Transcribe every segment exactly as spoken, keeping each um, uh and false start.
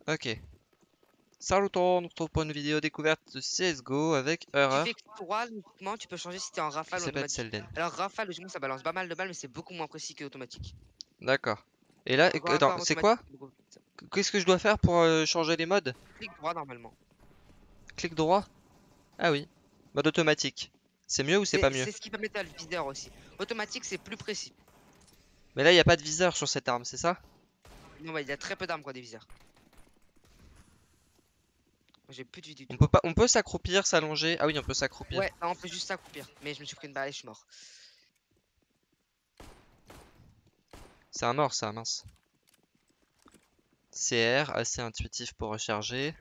Ok. Salut tout le monde, on se retrouve pour une vidéo découverte de C S G O avec Tu Error fais trois, logiquement, tu peux changer si t'es en qui rafale ou en s'appelle automatique. Selden. Alors rafale, logiquement, ça balance pas mal de balles, mais c'est beaucoup moins précis que automatique. D'accord. Et là, Encore, attends, encore c'est automatique, quoi? c'est beaucoup plus vite. Qu'est-ce que je dois faire pour euh, changer les modes? Clic droit normalement. Clic droit? Ah oui. Mode automatique. C'est mieux ou c'est pas C'est mieux? c'est ce qui permet de faire le viseur aussi. Automatique, c'est plus précis. Mais là, il n'y a pas de viseur sur cette arme, c'est ça? Non, ouais, il y a très peu d'armes quoi, des viseurs. J'ai plus de vie du On tout. peut Hein. pas, on peut s'accroupir, s'allonger. Ah oui, on peut s'accroupir. Ouais, non, on peut juste s'accroupir. Mais je me suis pris une balle et je suis mort. C'est un mort, ça, mince. C R, assez intuitif pour recharger.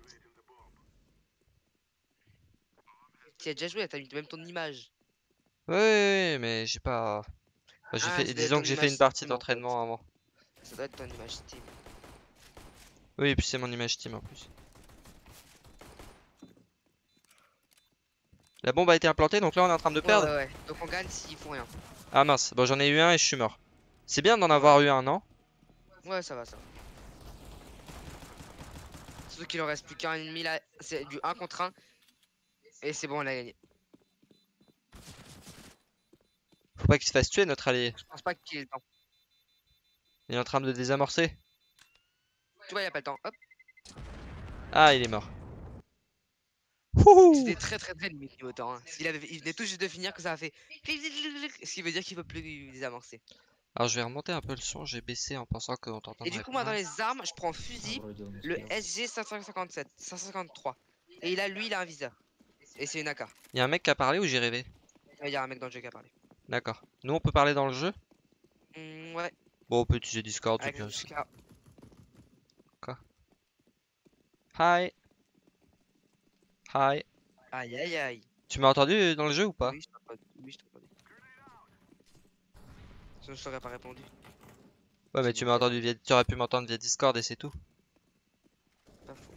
Tu as déjà joué, t'as mis même ton image. Ouais, ouais, ouais, mais j'ai pas. Bah, j'ai Ah, fait, ça doit être disons ton que j'ai fait image une partie Steam en fait. d'entraînement avant. Ça doit être ton image Steam. Oui, et puis c'est mon image Steam en plus. La bombe a été implantée, donc là on est en train de Ouais, perdre. ouais, ouais. Donc on gagne s'ils font rien. Ah mince, bon j'en ai eu un et je suis mort. C'est bien d'en Ouais, avoir eu un, non? ouais, ça va, ça va. Surtout qu'il en reste plus qu'un ennemi là. C'est du un contre un. Et c'est bon, on a gagné. Faut pas qu'il se fasse tuer notre allié. Je pense pas qu'il ait le temps. Il est en train de désamorcer. Tu vois, il a pas le temps. Hop. Ah, il est mort. Wouhou! C'était très très très limite niveau temps. Hein. Il, avait... il venait tout juste de finir que ça a fait. Ce qui veut dire qu'il peut plus désamorcer. Alors je vais remonter un peu le son, j'ai baissé en pensant qu'on Et t'entendrait du coup, moi dans pas. les armes, je prends fusil, le S G cinq cent cinquante-sept, cinq cent cinquante-trois. Et là, lui, il a un viseur. Et c'est une A K. Il y a un mec qui a parlé ou j'ai rêvé? Il y a un mec dans le jeu qui a parlé. D'accord. Nous on peut parler dans le jeu? Hmm, ouais, Bon, on peut utiliser Discord, c'est avec bien aussi. H K. Quoi? Hi! Hi! Aïe aïe aïe. Tu m'as entendu dans le jeu ou pas? Oui, je t'entends. Oui, je t'entendais. Sinon, je t'aurais pas répondu. Ouais, mais J'ai tu dit m'as ok, entendu d'accord. via... Tu aurais pu m'entendre via Discord et c'est tout. Pas faux.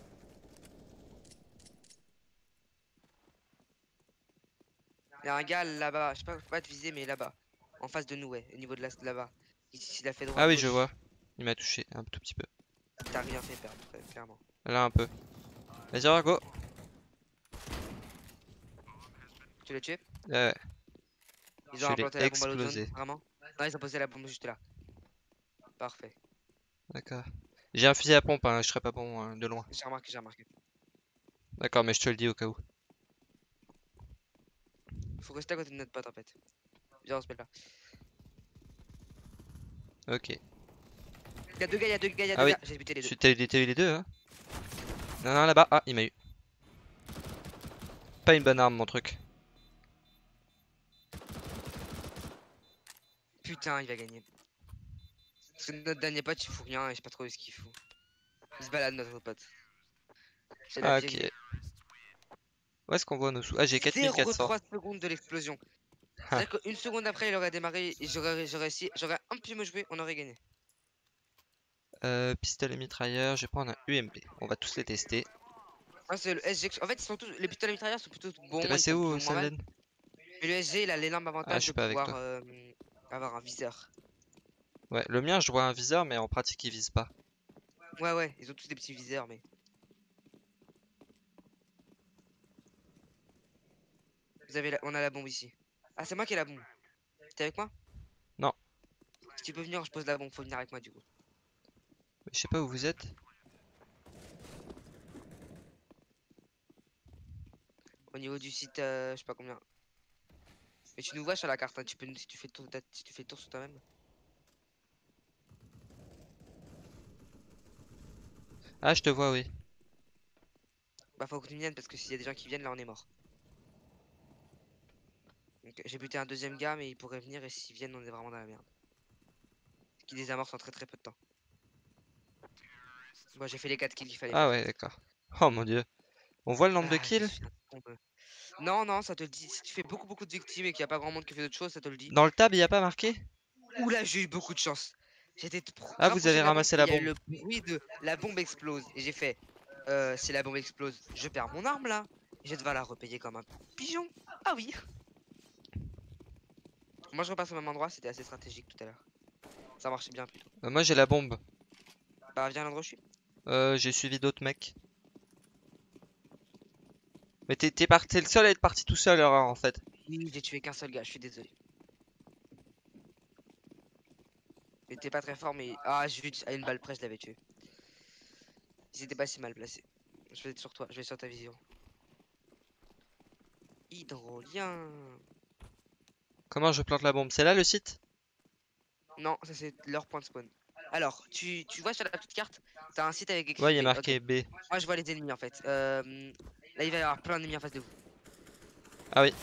Il y a un gars là-bas, je sais pas, faut pas te viser, mais là-bas. En face de nous, ouais, au niveau de la là-bas. Ici, il a fait Ah oui, je droite-gauche. vois. Il m'a touché un tout petit peu. Il t'a rien fait perdre, très clairement. Là un peu. Vas-y, alors, go! Tu l'as tué? Ouais, ouais. Ils ont Je l'ai implanté la bombe à l'autre zone, explosé. vraiment? Non, ils ont posé la bombe juste là. Parfait. D'accord. J'ai un fusil à pompe, hein, je serais pas bon hein, de loin. J'ai remarqué, j'ai remarqué. D'accord, mais je te le dis au cas où. Faut rester à côté de notre pote en fait. Viens, on se met là. Ok. Il y a deux gars, il y a deux gars, il y a Ah deux oui, gars. J'ai buté les deux. tu t'as eu, t'as eu les deux, hein? Non, non, là-bas. Ah, il m'a eu. Pas une bonne arme, mon truc. Putain, il va gagner. Parce que notre dernier pote, il fout rien et je sais pas trop ce qu'il fout. Il se balade notre pote. J'ai la Ah, vieille. ok. Où est-ce qu'on voit nos sous? Ah, j'ai quatre mille quatre cents. zéro virgule trois secondes de l'explosion. Ah. C'est-à-dire qu'une seconde après, il aurait démarré et j'aurais j'aurais essayé- j'aurais un petit me joué, on aurait gagné. Euh, pistolet mitrailleur, je vais prendre un U M P. On va tous les tester. Ah, c'est le S G. En fait, ils sont tous... les pistolets mitrailleurs sont plutôt T'es bons, ils passé font plus où, ou moins mal. Selden? Mais le S G, il a l'énorme Ah, je avantage suis de pas avec pouvoir toi. euh, avoir un viseur. Ouais, le mien, je vois un viseur, mais en pratique, il vise pas. Ouais, ouais, ils ont tous des petits viseurs, mais. Vous avez la- On a la bombe ici. Ah, c'est moi qui ai la bombe. T'es avec moi? Non, Si tu peux venir, je pose la bombe. Faut venir avec moi du coup. mais je sais pas où vous êtes. Au niveau du site, euh, je sais pas combien. Mais tu nous vois sur la carte, hein, tu peux nous... si tu fais le tour, de ta- si tu fais le tour sur toi-même. Ah, je te vois, oui. Bah faut que tu viennes parce que s'il y a des gens qui viennent, là on est mort. Donc j'ai buté un deuxième gars, mais il pourrait venir et s'ils viennent, on est vraiment dans la merde. Ce qui désamorce en très très peu de temps. Moi j'ai fait les quatre kills qu'il fallait Ah faire. ouais, d'accord. Oh mon dieu. On voit le nombre de Ah, je kills? suis un tombeux. Non, non, ça te le dit. Si tu fais beaucoup beaucoup de victimes et qu'il n'y a pas grand monde qui fait d'autres choses, ça te le dit. Dans le tab, il y a pas marqué? Oula, j'ai eu beaucoup de chance. J'étais t- pro- Ah, vous rapproché avez de la bombe ramassé et il la y a eu bombe. le bruit de la bombe explose. Et j'ai fait, euh, si la bombe explose, je perds mon arme là. Et je vais devoir la repayer comme un pigeon. Ah oui. Moi je repasse au même endroit, c'était assez stratégique tout à l'heure. Ça marchait bien plutôt. Euh, moi, j'ai la bombe. Bah viens à l'endroit où je suis. Euh, j'ai suivi d'autres mecs. Mais t'es t'es parti, t'es le seul à être parti tout seul alors, en fait. Oui, j'ai tué qu'un seul gars, je suis désolé. J'étais pas très fort, mais. Ah, zut, à une balle près, je l'avais tué. Ils étaient pas si mal placés. Je vais être sur toi, je vais sur ta vision. Hydrolien. Comment je plante la bombe? C'est là le site? Non, ça c'est leur point de spawn. Alors, tu, tu vois sur la petite carte, t'as un site avec écrit Ouais, il y a B. Ok. marqué B. Moi je vois les ennemis en fait. Euh, là il va y avoir plein d'ennemis en face de vous. Ah oui.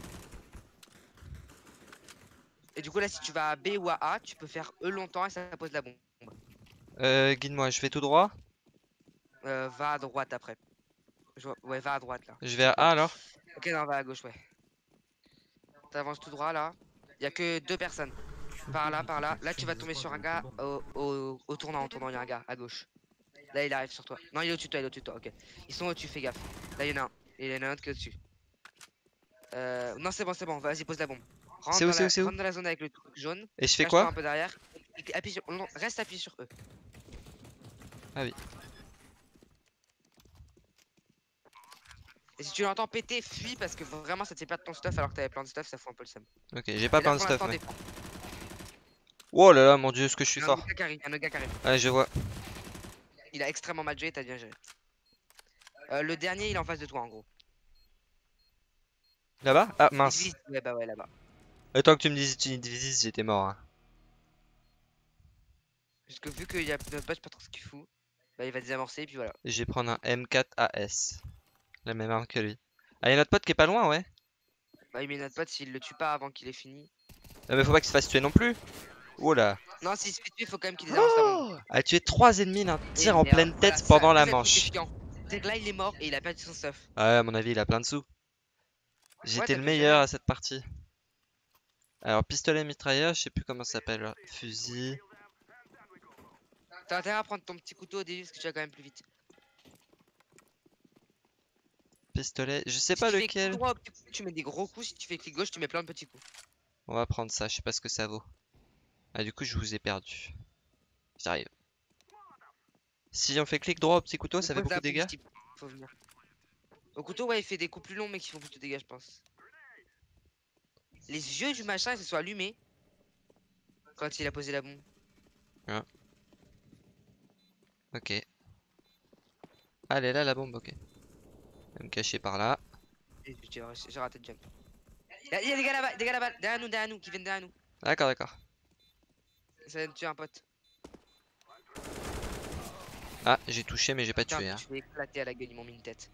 Et du coup là si tu vas à B ou à A, tu peux faire E longtemps et ça pose la bombe. Euh, guide-moi, je vais tout droit. Euh, va à droite après. Je vois- Ouais, va à droite là. Je vais à A Ouais. alors. Ok, non, va à gauche, ouais. T'avances tout droit là. Il y a que deux personnes. Par là, par là. Là tu vas tomber sur un gars au, au, au tournant, en tournant, il y a un gars à gauche. Là il arrive sur toi. Non, il est au-dessus de toi, il est au-dessus de toi, ok. Ils sont au-dessus, fais gaffe. Là il y en a un. Et il y en a un autre qui est au-dessus. Euh, non, c'est bon, c'est bon, vas-y, pose la bombe. C'est Rentre où, dans c'est où, la, c'est où? rentre dans la zone avec le truc jaune. Et je fais Cache-toi quoi? un peu derrière. Et appuie sur- non, reste appuyé sur eux. Ah oui. Et si tu l'entends péter, fuis parce que vraiment ça te fait perdre ton stuff alors que t'avais plein de stuff, ça fout un peu le seum. Ok, j'ai pas Et là plein de pour stuff, l'instant, mais. défends. Oh là là, mon dieu, est-ce que je suis Il y a un fort. autre gars qui arrive, il y a un autre gars qui arrive. Ouais, je vois. Il a extrêmement mal joué, t'as bien géré. Euh, le dernier, il est en face de toi en gros. Là-bas? Ah Il te mince. vise, ouais, bah ouais, là-bas. Autant que tu me dises tu me dises, j'étais mort, hein. Parce que vu qu'il y a notre pote, pas trop ce qu'il fout, bah il va désamorcer et puis voilà. Je vais prendre un M quatre A S. La même arme que lui. Ah, y'a notre pote qui est pas loin, ouais. Bah il met notre pote s'il le tue pas avant qu'il ait fini. Ah, mais faut pas qu'il se fasse tuer non plus. Oh là. Non, s'il se fait tuer, faut quand même qu'il désamorce la bombe. Oh, a tué trois ennemis d'un Et tir en merde, pleine voilà, tête c'est ça. pendant Ça, la c'est le truc qui est manche. chiant. C'est que là il est mort et il a perdu son stuff. Ouais, à mon avis, il a plein de sous. Ouais, J'étais t'as le bien géré, meilleur hein. à cette partie. Alors, pistolet mitrailleur, je sais plus comment ça s'appelle. Fusil. T'as intérêt à prendre ton petit couteau au début parce que tu vas quand même plus vite. Pistolet, je sais Si pas tu fais clic lequel. droit au petit coup, tu mets des gros coups. Si tu fais clic gauche, tu mets plein de petits coups. On va prendre ça, je sais pas ce que ça vaut. Ah, du coup, je vous ai perdu. J'arrive. Si on fait clic droit au petit couteau, On ça fait pose beaucoup la de bombe, dégâts? Steve. Faut venir. Au couteau, ouais, il fait des coups plus longs mais qui font plus de dégâts, je pense. Les yeux du machin, ils se sont allumés quand il a posé la bombe. Ah, ok. Ah, elle est là la bombe, ok. Elle va me cacher par là. Et J'ai j'ai raté de jump. Il y a des gars là-bas, des gars là-bas, derrière nous, derrière nous, qui viennent derrière nous. D'accord, d'accord. Ça vient de tuer un pote. Ah, j'ai touché, mais j'ai pas Putain, tué, hein. je vais éclater à la gueule, ils m'ont mis une tête.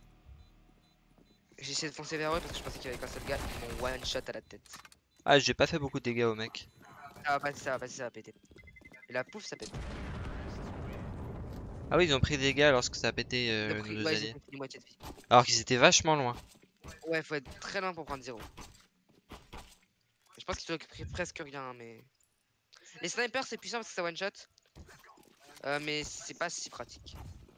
J'ai essayé de foncer vers eux parce que je pensais qu'il y avait qu'un seul gars, ils m'ont one shot à la tête. Ah, j'ai pas fait beaucoup de dégâts au mec. Ça va passer, ça va passer, ça va péter. Et là, pouf, ça pète. Ah oui, ils ont pris des dégâts lorsque ça a pété Ils euh, ont nos pris, deux ouais, ils ont alliés. pris une moitié de vie. Alors qu'ils étaient vachement loin. Ouais, faut être très loin pour prendre zéro. Je pense qu'ils ont pris presque rien, hein, mais. Les snipers, c'est puissant parce que ça one shot. Euh, mais c'est pas si pratique.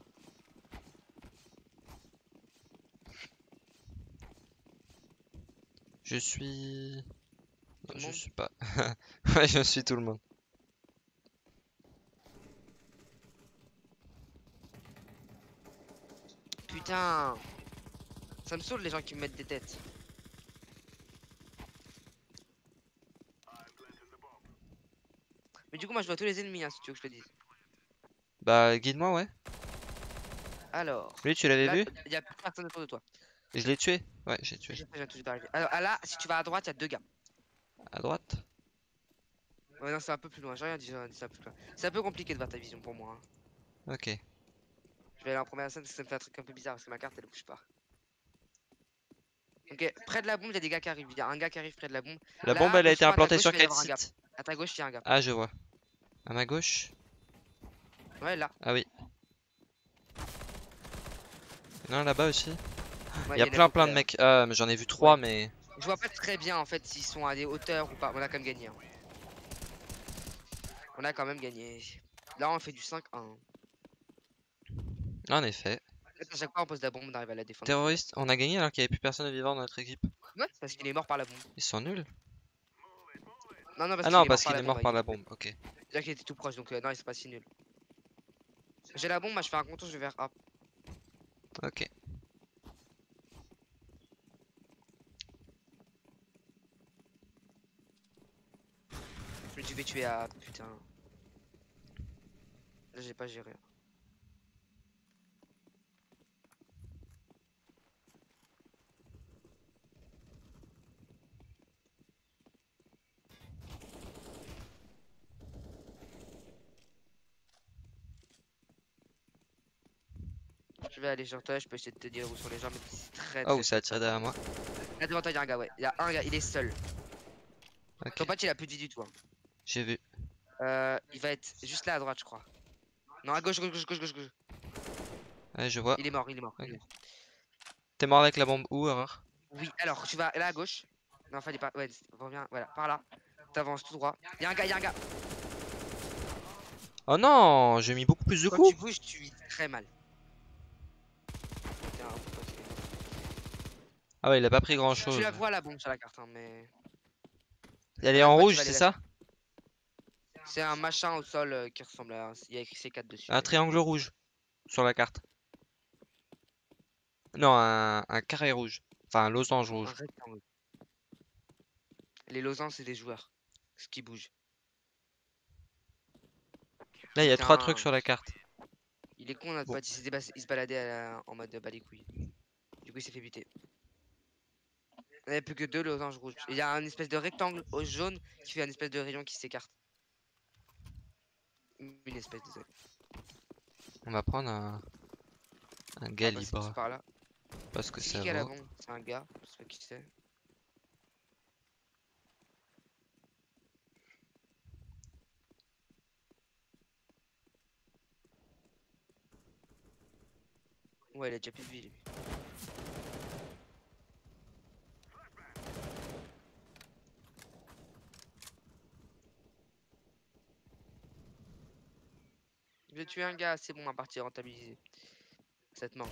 Je suis... Tout Non, le je monde. suis pas. Ouais, je suis tout le monde. Putain. Ça me saoule les gens qui me mettent des têtes. Mais du coup, moi je vois tous les ennemis, hein, si tu veux que je te dise. Bah, guide-moi, ouais. Alors. Lui, tu l'avais Là, vu? il y a plus personne autour de toi. Je l'ai tué? Ouais, j'ai tué. Je sais, j'ai tout juste arrivé. Alors ah, là, si tu vas à droite, il y a deux gars. À droite? Ouais, non, c'est un peu plus loin. J'ai rien dit, j'ai rien dit, c'est un peu plus loin. C'est un peu compliqué de voir ta vision pour moi, hein. Ok. Je vais aller en première scène parce que ça me fait un truc un peu bizarre parce que ma carte elle bouge pas. Ok, près de la bombe, il y a des gars qui arrivent. Il y a un gars qui arrive près de la bombe. La Là, bombe, elle a été doucement, à ta implantée gauche, sur il va y quel avoir un gars. site? À ta gauche, il y a un gars. Ah, je vois. À ma gauche? Ouais, là. Ah oui. Non, là-bas aussi. Ouais, Il y a en plein beaucoup plein de là. mecs. Ah, mais j'en ai vu trois, Ouais. mais... Je vois pas très bien en fait s'ils sont à des hauteurs ou pas. On a quand même gagné, hein. On a quand même gagné. Là, on fait du cinq un. En effet. À chaque fois, on pose la bombe, on arrive à la défendre. Terroriste, on a gagné alors qu'il n'y avait plus personne de vivant dans notre équipe. Ouais, parce qu'il est mort par la bombe. Ils sont nuls. Non, non, parce Ah qu'il non, est parce mort par qu'il la est bombe. mort ouais, par il- la bombe, ok. C'est-à-dire qu'il était tout proche, donc euh, non, ils sont pas si nuls. J'ai la bombe, moi je fais un contour, je vais vers A. Ok. Je vais tuer A, putain. Là j'ai pas géré. Je vais aller sur toi, je peux essayer de te dire où sont les gens, mais c'est très Oh, très ça a très tiré très derrière loin. moi. Là devant toi, il y a un gars, ouais. Il y a un gars, il est seul. Ton Ok, pote, il a plus de vie du tout. Hein. j'ai vu. Euh, il va être juste là à droite, je crois. Non, à gauche, gauche, gauche, gauche, gauche. gauche. Ouais, je vois. Il est mort, il est mort. il est Ok. mort. T'es mort avec la bombe où, erreur? Oui, alors tu vas là à gauche. Non, fallait pas. Ouais, reviens, voilà, par là. T'avances tout droit. Il y a un gars, il y a un gars. Oh non, j'ai mis beaucoup plus de Quand tu coups. bouges, tu vis très mal. Tiens, pourquoi tu fais Ah ouais, il a pas pris grand ça Tu chose. la vois la bombe sur la carte, hein, mais. Elle est Regarde en pas, tu rouge, vas aller c'est la ça? chercher. C'est un machin au sol euh, qui ressemble à. Il y a écrit C quatre dessus. Un Mais... triangle rouge sur la carte. Non, un, un carré rouge. Enfin, un losange Un rouge. rectangle. Les losanges, c'est des joueurs. Ce qui bouge. Là, il y a trois trucs Putain. sur la carte. Il est con notre Bon. pote, il s'est déba- il se baladait à la- en mode bas les couilles. Du coup il s'est fait buter. Il n'y a plus que deux losanges rouges. Il y a un espèce de rectangle au jaune qui fait une espèce de rayon qui s'écarte. Une espèce de... On va prendre un, un On va passer tous Galibre. par là. Parce que C'est ça qui qui a la vaut. bombe? C'est un gars, je sais pas qui c'est. Ouais, il a déjà plus de vie lui. J'ai tué un gars, c'est bon, ma partie est rentabilisée. Ça te mange.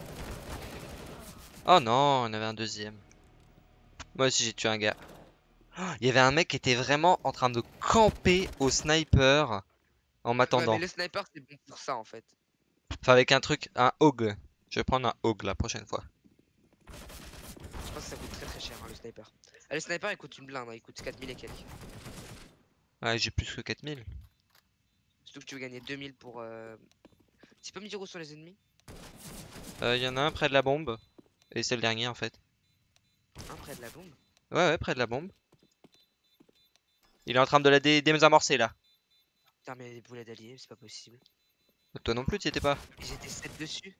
Oh non, on avait un deuxième. Moi aussi, j'ai tué un gars. Oh, il y avait un mec qui était vraiment en train de camper au sniper en Ouais, mais m'attendant. le sniper c'est bon pour ça en fait. Enfin, avec un truc, un hog. Je vais prendre un hog la prochaine fois. Je pense que ça coûte très très cher hein, le sniper. Ah, le sniper il coûte une blinde, hein, il coûte quatre mille et quelques. Ouais, j'ai plus que quatre mille. Surtout que tu veux gagner deux mille pour... Euh... Tu peux me dire où sont les ennemis? Euh, Il y en a un près de la bombe. Et c'est le dernier en fait. Un près de la bombe? Ouais, ouais, près de la bombe. Il est en train de la dé désamorcer là. Putain mais les boulets d'alliés, c'est pas possible. Toi non plus, t'y étais pas. Ils étaient sept dessus.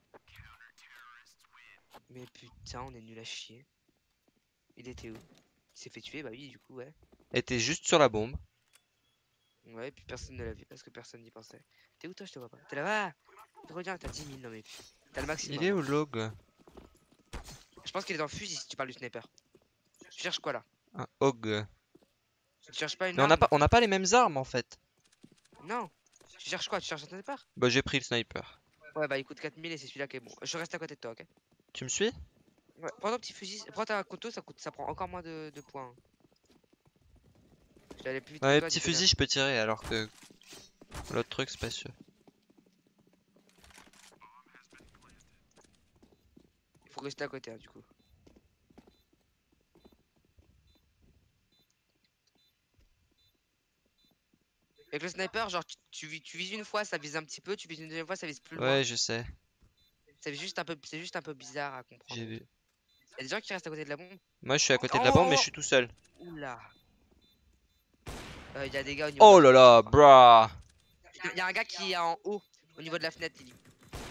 Mais putain, on est nul à chier. Il était où? Il s'est fait tuer, bah oui, du coup, ouais. Et t'es juste sur la bombe. Ouais, puis personne ne l'a vu parce que personne n'y pensait. T'es où toi? Je te vois pas. T'es là-bas! Reviens, t'as dix mille, non mais t'as le Il maximum. est hein. où l'hog? Je pense qu'il est dans le fusil si tu parles du sniper. Tu cherches quoi là? Un hog. Tu cherches pas une Mais on n'a arme? pas, on n'a pas les mêmes armes en fait. Non! Tu cherches quoi? Tu cherches un sniper? Bah j'ai pris le sniper. Ouais, bah il coûte quatre mille et c'est celui-là qui est bon. Je reste à côté de toi, ok? Tu me suis? Ouais, prends ton petit fusil, prends ta couteau, ça coûte, ça prend encore moins de, de points. Je vais aller plus vite que Ouais, toi, petit dis-toi bien. fusil je peux tirer alors que l'autre truc c'est pas sûr. Il faut rester à côté, hein, du coup. Avec le sniper, genre, tu, tu, vis- tu vises une fois, ça vise un petit peu, tu vises une deuxième fois, ça vise plus loin. Ouais, je sais. C'est juste un peu, c'est juste un peu bizarre à comprendre. J'ai vu. Il y a des gens qui restent à côté de la bombe. Moi je suis à côté de la bombe mais je Oh! suis tout seul. Oula! Euh, Il y a des gars au niveau Oh de la là fenêtre, là, je crois. brah. Il y a un gars qui est en haut, au niveau de la fenêtre, Lily.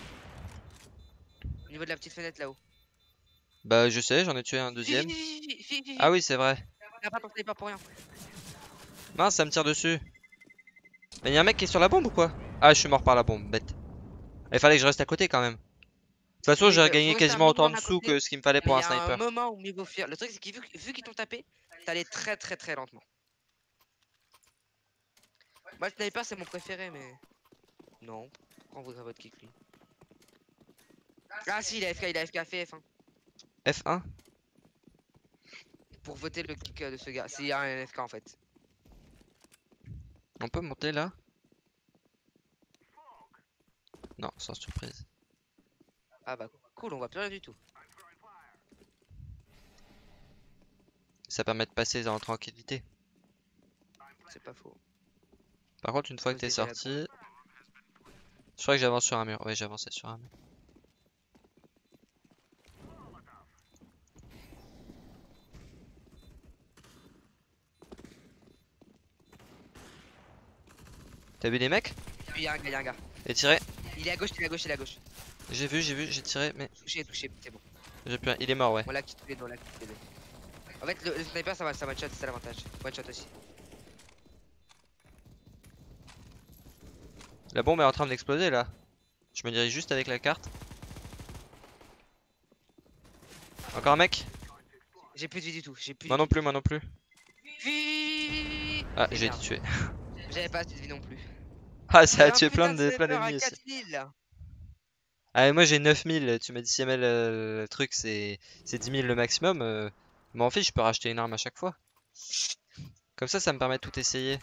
Au niveau de la petite fenêtre là-haut. Bah je sais, j'en ai tué un Fi, fi, deuxième. fi, fi, fi, fi, Ah fi. oui, c'est vrai. T'as pas ton sniper pour rien. Mince, ça me tire dessus. Mais y a un mec qui est sur la bombe ou quoi? Ah, je suis mort par la bombe, bête. Il fallait que je reste à côté quand même. De toute façon, Oui, j'ai euh, faut gagné rester un quasiment autant en minimum à dessous côté. que ce qu'il me fallait Mais pour il un y a un sniper. moment où mieux vaut fuir. Le truc, c'est que vu, vu qu'ils t'ont tapé, t'allais très très très lentement. Moi, le sniper, c'est mon préféré, mais. Non. Pourquoi on voudrait votre kick lui? Ah, si, il a F K, il a F K fait F un. F un? Pour voter le kick euh, de ce gars. C'est un F K en fait. On peut monter là? Non, sans surprise. Ah bah cool, on voit plus rien du tout. Ça permet de passer en tranquillité. C'est pas faux. Par contre, une fois que t'es sorti... Je crois que j'avance sur un mur. Ouais, j'avançais sur un mur. T'as vu les mecs? Il y a un gars, il y a un gars. Et tiré. Il est à gauche, il est à gauche, il est à gauche. J'ai vu, j'ai vu, j'ai tiré, mais... Touché, touché, c'est bon. J'ai plus rien. Il est mort, ouais. Voilà qui tous les deux, là qui tous les deux. En fait, le, le sniper, ça va, ça one shot, c'est ça l'avantage. One shot aussi. La bombe est en train d'exploser là. Je me dirige juste avec la carte. Encore un mec? J'ai plus de vie du tout. J'ai plus. Moi non plus, moi non plus. Vie. Ah, j'ai été tué. J'avais pas assez de vie non plus. Ah, ça a Un tué plein putain de plein sniper à d'ennemis aussi. quatre mille là. Ah, mais moi j'ai neuf mille. Tu m'as dit si jamais le, le truc c'est c'est dix mille le maximum. Euh... Mais en fait, je peux racheter une arme à chaque fois. Comme ça, ça me permet de tout essayer.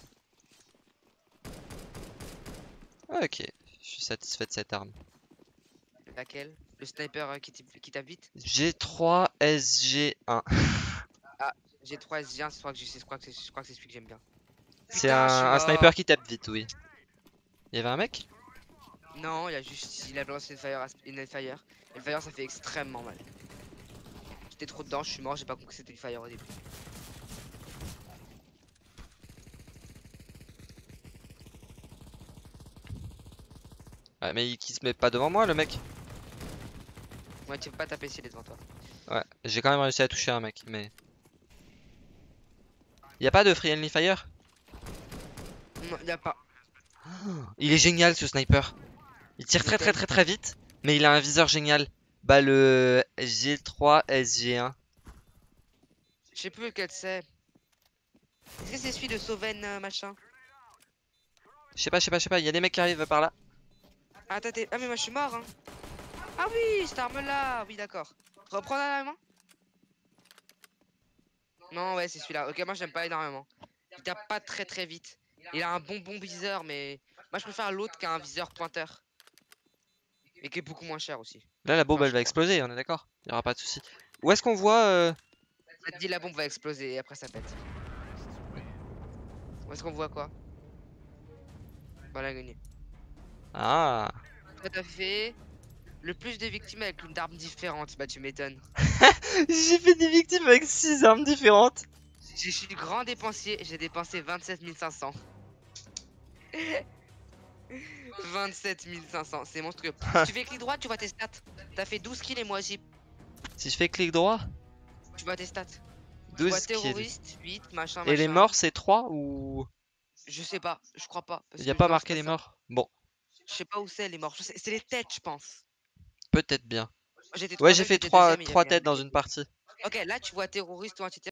Ok, je suis satisfait de cette arme. Laquelle? Le sniper euh, qui qui tape vite? G trois S G un. Ah, G trois S G un, je crois que je crois que c'est je crois que c'est celui que j'aime bien. C'est Putain, je suis un, un mort. sniper qui tape vite, oui. Il y avait un mec? Non, il y a juste il a lancé une fire, une fire. Et le fire ça fait extrêmement mal. J'étais trop dedans, je suis mort, j'ai pas compris que c'était une fire au début. Ouais, mais il qui se met pas devant moi, le mec. Ouais, tu peux pas taper s'il est devant toi. Ouais, j'ai quand même réussi à toucher un mec, mais... Y a pas de friendly fire? Non, y a pas. Il est génial ce sniper. Il tire très très très très vite, mais il a un viseur génial. Bah le G trois S G un. Je sais plus lequel c'est. Est-ce que c'est celui de Sauven euh, machin? Je sais pas, je sais pas, je sais pas, il y a des mecs qui arrivent par là. Ah, t'as t'es- ah mais moi je suis mort hein. Ah oui, cette arme là, oui d'accord. Reprends la main. Non ouais c'est celui-là. Ok moi j'aime pas énormément. Il tape pas très très vite. Il a un bon bon viseur mais moi je préfère l'autre qui a un viseur pointeur. Et qui est beaucoup moins cher aussi. Là la bombe Enfin, elle je va crois. exploser, on est d'accord. Il y aura pas de souci. Où est-ce qu'on voit euh... Ça te dit la bombe va exploser et après ça pète. Où est-ce qu'on voit quoi? Voilà gagné. Ah. Toi t'as fait le plus de victimes avec une arme différente. Bah tu m'étonnes. J'ai fait des victimes avec six armes différentes. Je suis grand dépensier, j'ai dépensé vingt-sept mille cinq cents. vingt-sept mille cinq cents, c'est monstrueux. Si tu fais clic droit, tu vois tes stats. T'as fait douze kills et moi aussi. Si je fais clic droit, Tu vois tes stats. Tu vois douze kills. terroriste, huit, machin, machin. Et les morts c'est trois ou... Je sais pas, je crois pas. Il y a pas marqué les morts? Bon, Je sais pas où c'est les morts. C'est les têtes, je pense. peut-être bien. J'étais Ouais, j'ai troisième, fait j'étais trois, deuxième, il y trois avait un têtes dans mec. une partie. Ok, là tu vois terroriste ou antiterroriste.